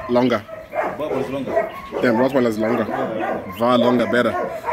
Longer. What was longer? Damn, Rottweiler's longer. Far longer, better.